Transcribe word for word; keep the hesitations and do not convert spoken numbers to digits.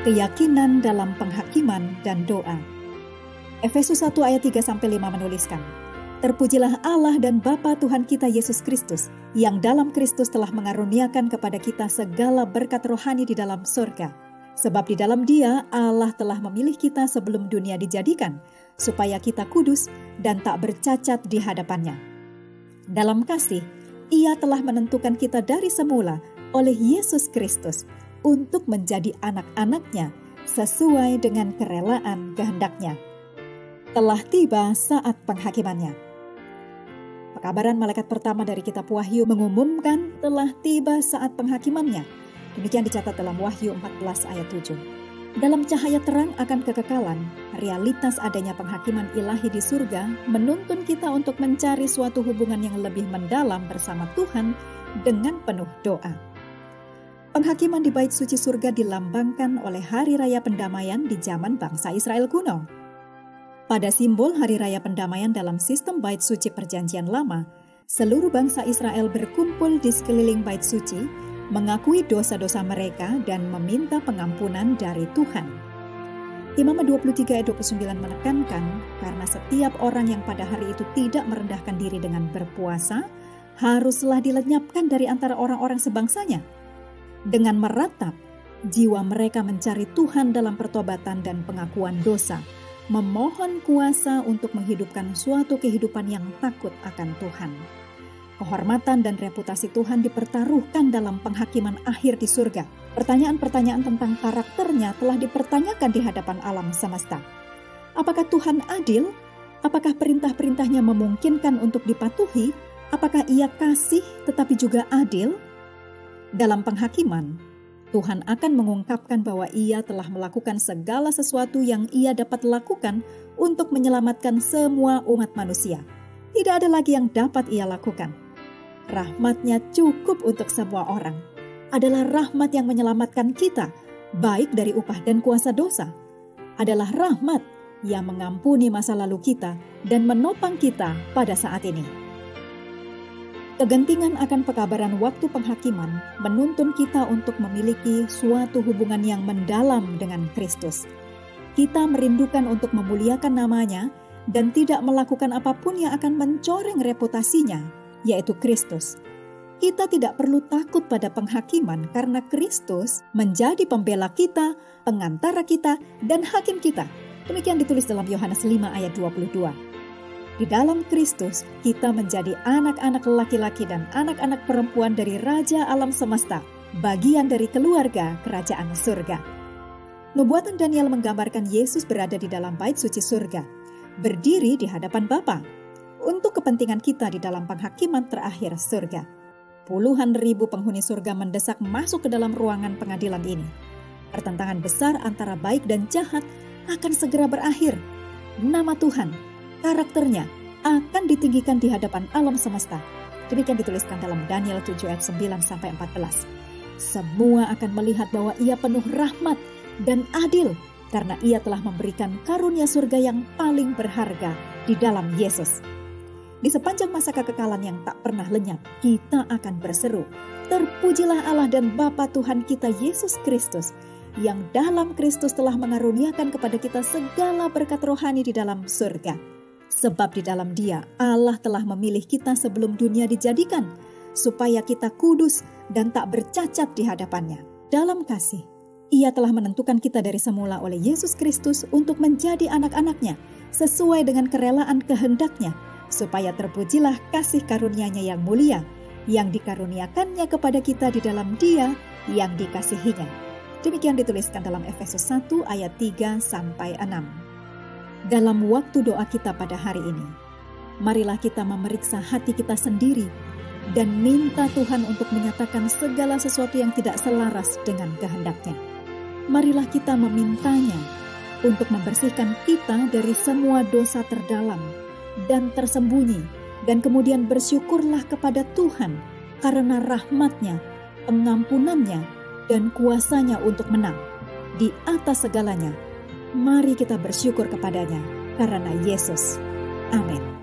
keyakinan dalam penghakiman dan doa. Efesus satu ayat tiga sampai lima menuliskan, "Terpujilah Allah dan Bapa Tuhan kita Yesus Kristus, yang dalam Kristus telah mengaruniakan kepada kita segala berkat rohani di dalam surga. Sebab di dalam Dia Allah telah memilih kita sebelum dunia dijadikan, supaya kita kudus dan tak bercacat di hadapan-Nya. Dalam kasih, Ia telah menentukan kita dari semula oleh Yesus Kristus untuk menjadi anak-anak-Nya sesuai dengan kerelaan kehendak-Nya. Telah tiba saat penghakiman-Nya." Pekabaran malaikat pertama dari kitab Wahyu mengumumkan telah tiba saat penghakiman-Nya. Demikian dicatat dalam Wahyu empat belas ayat tujuh. Dalam cahaya terang akan kekekalan, realitas adanya penghakiman ilahi di surga menuntun kita untuk mencari suatu hubungan yang lebih mendalam bersama Tuhan dengan penuh doa. Penghakiman di bait suci surga dilambangkan oleh hari raya pendamaian di zaman bangsa Israel kuno. Pada simbol hari raya pendamaian dalam sistem bait suci perjanjian lama, seluruh bangsa Israel berkumpul di sekeliling bait suci, mengakui dosa-dosa mereka dan meminta pengampunan dari Tuhan. Imamat dua puluh tiga ayat dua puluh sembilan menekankan, karena setiap orang yang pada hari itu tidak merendahkan diri dengan berpuasa, haruslah dilenyapkan dari antara orang-orang sebangsanya. Dengan meratap, jiwa mereka mencari Tuhan dalam pertobatan dan pengakuan dosa, memohon kuasa untuk menghidupkan suatu kehidupan yang takut akan Tuhan. Kehormatan dan reputasi Tuhan dipertaruhkan dalam penghakiman akhir di surga. Pertanyaan-pertanyaan tentang karakternya telah dipertanyakan di hadapan alam semesta. Apakah Tuhan adil? Apakah perintah-perintahnya memungkinkan untuk dipatuhi? Apakah Ia kasih tetapi juga adil? Dalam penghakiman, Tuhan akan mengungkapkan bahwa Ia telah melakukan segala sesuatu yang Ia dapat lakukan untuk menyelamatkan semua umat manusia. Tidak ada lagi yang dapat Ia lakukan. Rahmat-Nya cukup untuk semua orang. Adalah rahmat yang menyelamatkan kita, baik dari upah dan kuasa dosa. Adalah rahmat yang mengampuni masa lalu kita dan menopang kita pada saat ini. Kegentingan akan pekabaran waktu penghakiman menuntun kita untuk memiliki suatu hubungan yang mendalam dengan Kristus. Kita merindukan untuk memuliakan nama-Nya dan tidak melakukan apapun yang akan mencoreng reputasinya, yaitu Kristus. Kita tidak perlu takut pada penghakiman karena Kristus menjadi pembela kita, pengantara kita, dan hakim kita. Demikian ditulis dalam Yohanes lima ayat dua puluh dua. Di dalam Kristus, kita menjadi anak-anak laki-laki dan anak-anak perempuan dari Raja Alam Semesta, bagian dari keluarga kerajaan surga. Nubuatan Daniel menggambarkan Yesus berada di dalam bait suci surga, berdiri di hadapan Bapa, untuk kepentingan kita di dalam penghakiman terakhir surga. Puluhan ribu penghuni surga mendesak masuk ke dalam ruangan pengadilan ini. Pertentangan besar antara baik dan jahat akan segera berakhir. Nama Tuhan, karakternya akan ditinggikan di hadapan alam semesta. Demikian dituliskan dalam Daniel tujuh ayat sembilan sampai empat belas. Semua akan melihat bahwa Ia penuh rahmat dan adil karena Ia telah memberikan karunia surga yang paling berharga di dalam Yesus. Di sepanjang masa kekekalan yang tak pernah lenyap, kita akan berseru, "Terpujilah Allah dan Bapa Tuhan kita Yesus Kristus, yang dalam Kristus telah mengaruniakan kepada kita segala berkat rohani di dalam surga. Sebab di dalam Dia Allah telah memilih kita sebelum dunia dijadikan, supaya kita kudus dan tak bercacat di hadapan-Nya. Dalam kasih, Ia telah menentukan kita dari semula oleh Yesus Kristus untuk menjadi anak-anak-Nya, sesuai dengan kerelaan kehendak-Nya, supaya terpujilah kasih karunia-Nya yang mulia, yang dikaruniakannya kepada kita di dalam Dia yang dikasihinya." Demikian dituliskan dalam Efesus satu ayat tiga sampai enam. Dalam waktu doa kita pada hari ini, marilah kita memeriksa hati kita sendiri dan minta Tuhan untuk menyatakan segala sesuatu yang tidak selaras dengan kehendak-Nya. Marilah kita memintanya untuk membersihkan kita dari semua dosa terdalam dan tersembunyi, dan kemudian bersyukurlah kepada Tuhan karena rahmat-Nya, pengampunan-Nya, dan kuasa-Nya untuk menang. Di atas segalanya, mari kita bersyukur kepadanya karena Yesus. Amin.